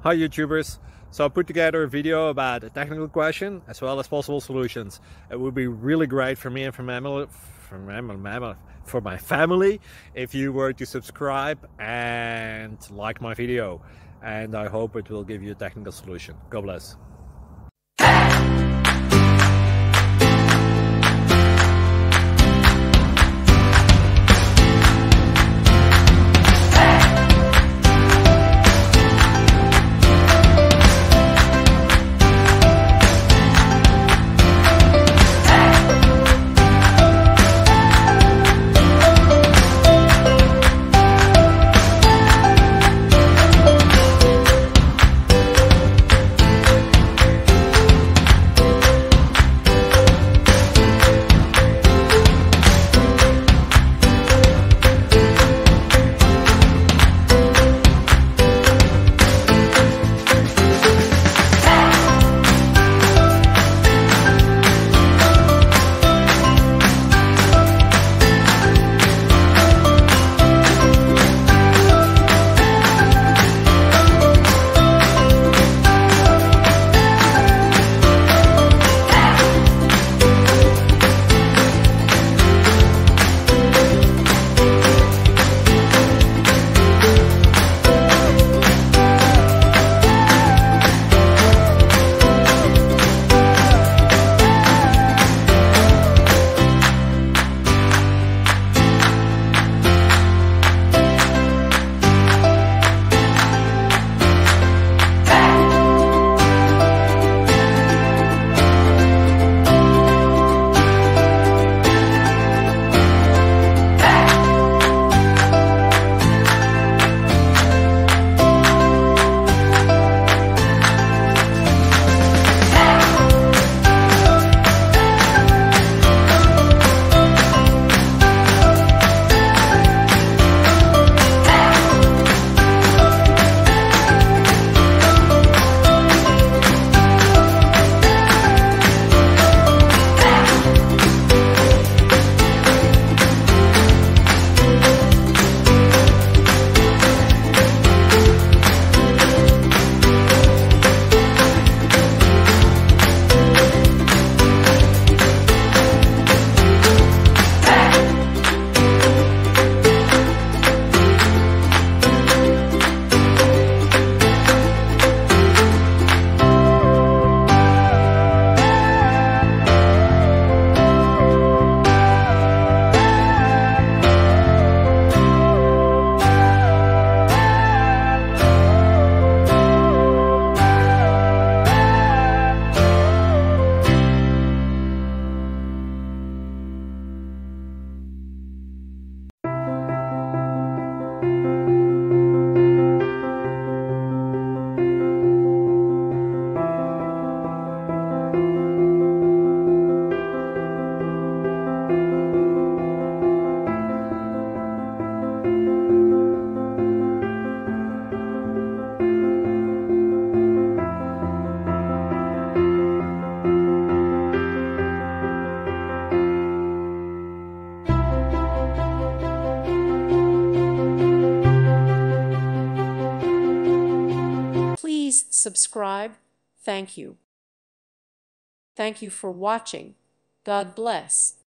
Hi YouTubers. So I put together a video about a technical question as well as possible solutions. It would be really great for me and for my family if you were to subscribe and like my video. And I hope it will give you a technical solution. God bless. Please subscribe. Thank you. Thank you for watching. God bless.